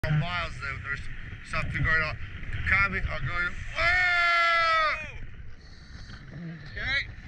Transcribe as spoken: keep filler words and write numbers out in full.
Miles there, there's something going on. Coming, I'm going. Oh! Okay.